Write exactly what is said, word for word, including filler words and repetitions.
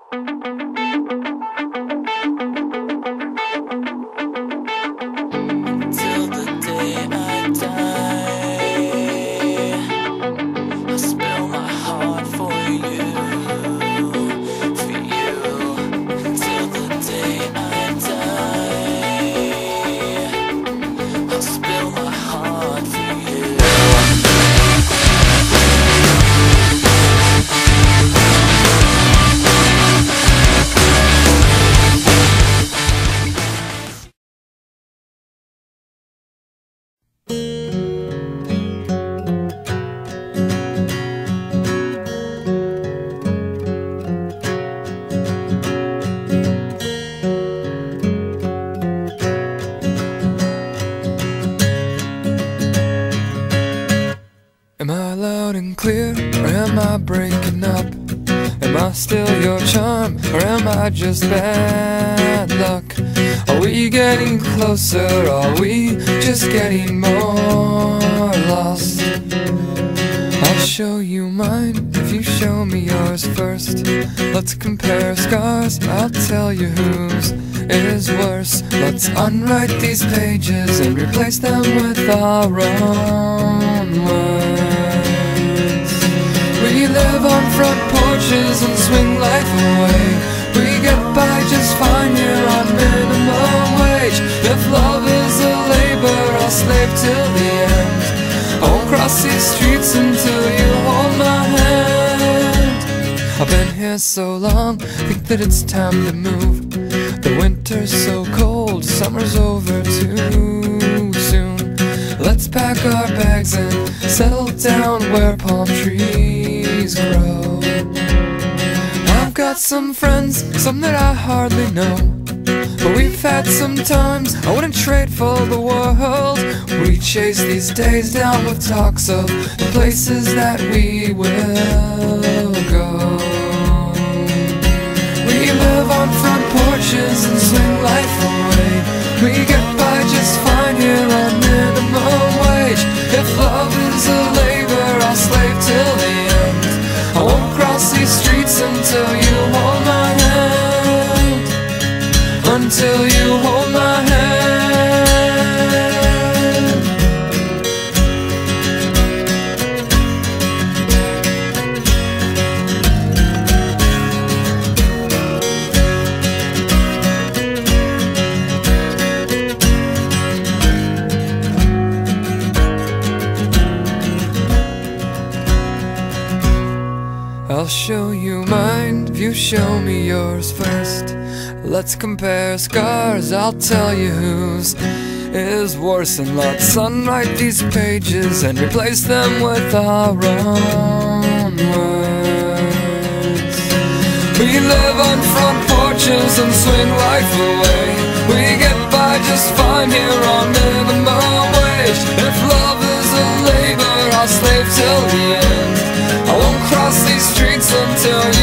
Am I loud and clear, or am I breaking up? Am I still your charm, or am I just bad luck? Are we getting closer, are we just getting more lost? I'll show you mine if you show me yours first. Let's compare scars, I'll tell you whose is worse. Let's unwrite these pages and replace them with our own words. We live on front porches and swing life away. We get by just fine here on minimum wage. If love is a labor, I'll slave till the end. I won't cross these streets until you hold my hand. I've been here so long, think that it's time to move. The winter's so cold, summer's over too soon. Let's pack our bags and settle down where palm trees grow. I've got some friends, some that I hardly know, but we've had some times I wouldn't trade for the world. We chase these days down with talks of the places that we will go. We live on front porches and swing life away. We get by just fine here on minimum wage. If love is a labor, I'll slave till the end. I won't cross these streets until you hold my hand. Until you hold my hand. I'll show you mine if you show me yours first. Let's compare scars, I'll tell you whose is worse. And let's unwrite these pages and replace them with our own words. We live on front porches and swing life away. We get by just fine here on minimum wage. If love is a labor, I'll slave till the end. I won't cross these streets until you